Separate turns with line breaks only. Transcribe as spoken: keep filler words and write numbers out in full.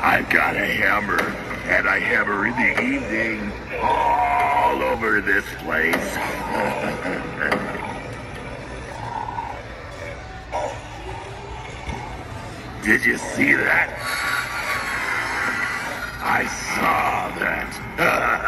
I've got a hammer, and I hammer in the evening all over this place. Did you see that? I saw that.